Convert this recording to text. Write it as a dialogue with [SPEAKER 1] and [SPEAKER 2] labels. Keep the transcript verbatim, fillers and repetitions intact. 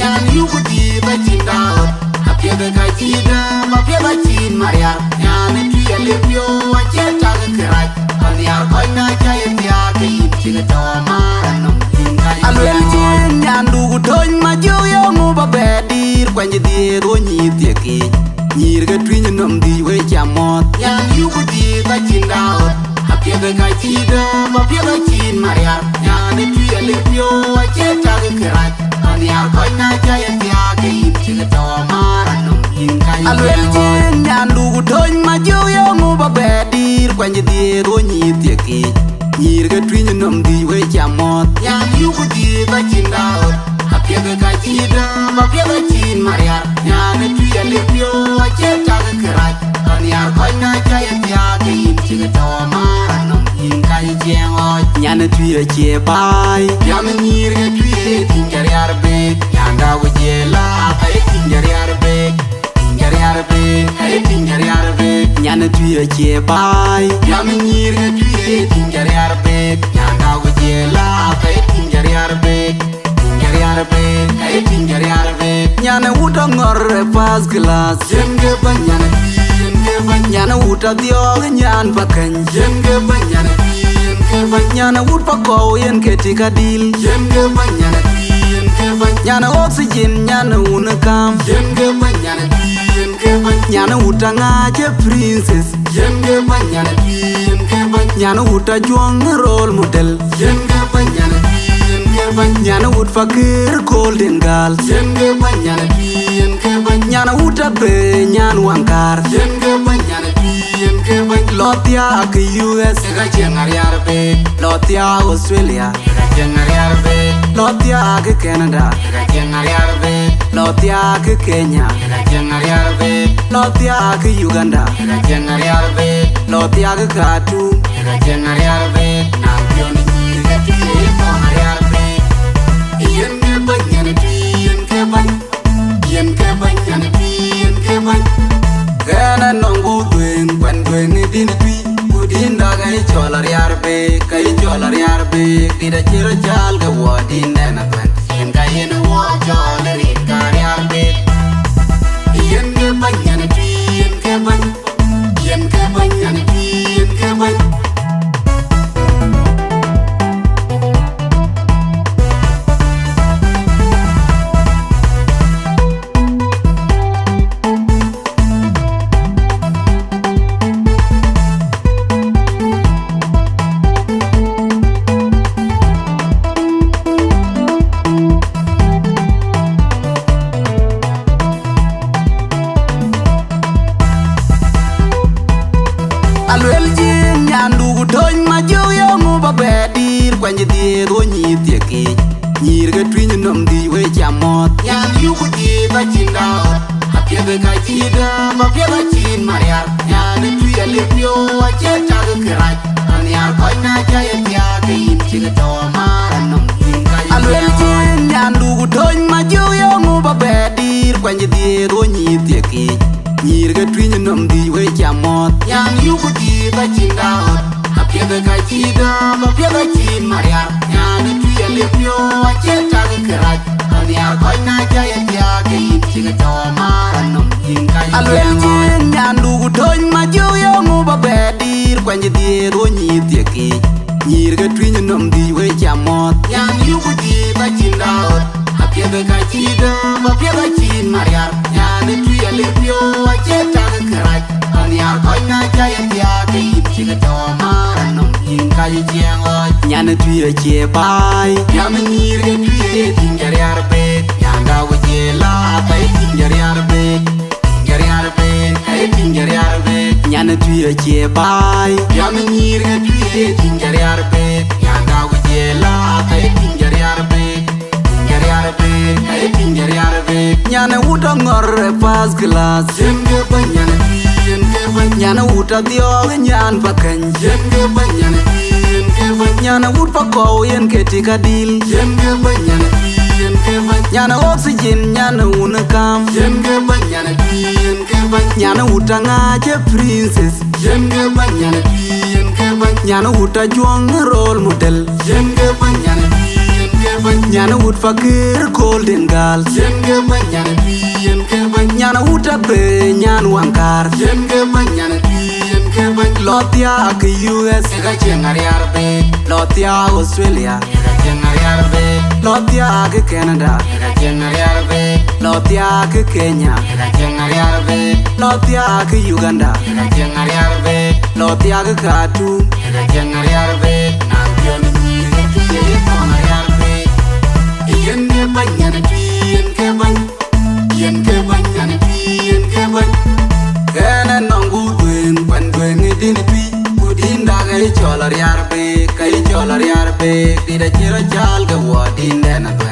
[SPEAKER 1] Nyan yu kudi ba chinda apia ga kachida apia ba chin maria nyan tu ya lepio acheta ga krai ania koina chai tia ke ipchi to marano alwel chin nyan du ton ma ju yo mu ba bedir kwanje di ro nyi tie ki nyir ga twin nom di we chamot nyan yu kudi ba chinda apia ga kachida apia ba chin maria nyan tu ya lepio acheta ga krai ania koina chai tia ke ipchi to marano alwel chin nyan du ton ma ju yo mu ba bedir kwanje di ro nyi tie ki nyir ga twin nom di we chamot nyan yu kudi ba chinda apia ga kachida apia ba chin maria nyan tu ya lepio acheta ga krai ania koina chai tia ke ipchi to marano kai jengo nyan tu ya che bai yam nyir ga tu ye tingar yarbe yanda wujela ai tingar yarbe tingar yarbe ai tingar yarbe nyan tu ya che bai yam nyir ga tu ye tingar yarbe yanda wujela ai tingar yarbe tingar yarbe ai tingar yarbe nyan uta ngor pas glass jenge banyan jenge banyan uta dio nyan bakan jenge banyan Nyana wood pa go yen keti kadil Yenge banyana tiyen ke banyana oxygen nyana unakam Yenge banyana tiyen ke banyana utanga je princess Yenge banyana tiyen ke banyana uta juang role model Yenge banyana tiyen ke banyana wood fakir golden girl Yenge banyana tiyen ke banyana uta be nyan wankar Yenge banyana tiyen ke banyana Lotia ke U S ga jengar yarbe Lotia Australia ga jengar yarbe Lotia ke Canada ga jengar yarbe Lotia ke Kenya ga jengar yarbe Lotia ke Uganda ga jengar yarbe Lotia ke Khartoum ga jengar yarbe Nampion ni ga tiye ko yarbe yen ke banyan tiyen ke ban yen ke banyan tiyen ke ban kana nongu twen kwan twen din twi udin da gai cholar yarbe kai cholar yarbe dida chiro chal ga wadin na twen yen ga yen wo cholar in kar yarbe yen ke banyan twi yen ke ban yen ke banyan twi yen ke ban Kwanje di ro nyi tie ki nyir ga twin nom di we chamot nyan yu kudi ba chinda apia ga kachida apia ba chin maria nyan tu ya lepio acheta ga krai ania koina chai tia ke ipchi to marano alwel chin nyan du ton ma ju yo mu ba bedir kwanje di ro nyi tie ki nyir ga twin nom di we chamot nyan yu kudi ba chinda apia ga kachida apia ba chin maria nyan tu ya lepio acheta ga krai ania koina chai tia ke ipchi to marano alwel chin nyan du ton ma ju yo mu ba bedir kwanje di ro nyi tie ki nyir ga twin nom di we chamot nyan yu kudi ba chinda apia ga kachida apia ba chin maria nyan tu ya lepio acheta ga krai ania koina chai tia ke ipchi to marano kai jengo nyan tu ya che bai yam nyir ga tu ye tingar yarbe yanda wujela kai tingar yarbe tingar yarbe kai tingar yarbe nyan tu ya che bai yam nyir ga tu ye tingar yarbe yanda wujela kai tingar yarbe tingar yarbe kai tingar yarbe nyan uta ngor pas glass jenge banyan jenge banyan uta dio nyan bakan jenge banyan Nyana wood pa go yen keti kadil Yenge banyan tiyen ke ban Nyana oxygen nyana unakam Yenge banyan tiyen ke ban Nyana utanga je princess Yenge banyan tiyen ke ban Nyana uta juang role model Yenge banyan tiyen ke ban
[SPEAKER 2] Nyane wood fakir golden girl.
[SPEAKER 1] Yenge banyana twi yenge bany.
[SPEAKER 2] Nyane wood a be nyan wankar.
[SPEAKER 1] Yenge banyana twi yenge bany.
[SPEAKER 2] Lotia ak U S.
[SPEAKER 1] Ega chengari arbe.
[SPEAKER 2] Lotia Australia.
[SPEAKER 1] Ega chengari arbe.
[SPEAKER 2] Lotia ak Canada.
[SPEAKER 1] Ega chengari arbe.
[SPEAKER 2] Lotia ak Kenya.
[SPEAKER 1] Ega chengari arbe.
[SPEAKER 2] Lotia ak Uganda.
[SPEAKER 1] Ega chengari arbe.
[SPEAKER 2] Lotia ak Khartoum.
[SPEAKER 1] Ega chengari arbe. Nampion ni ega twi yenge arbe. Yenge banyana twi yenge bany. Yenge banyana twi yenge bany.
[SPEAKER 2] Kene nongu dwen kwen dwen idin twi. Udinda kai cholar yarbe kai cholar yarbe. Dida chira chal ga wadin dena dwen.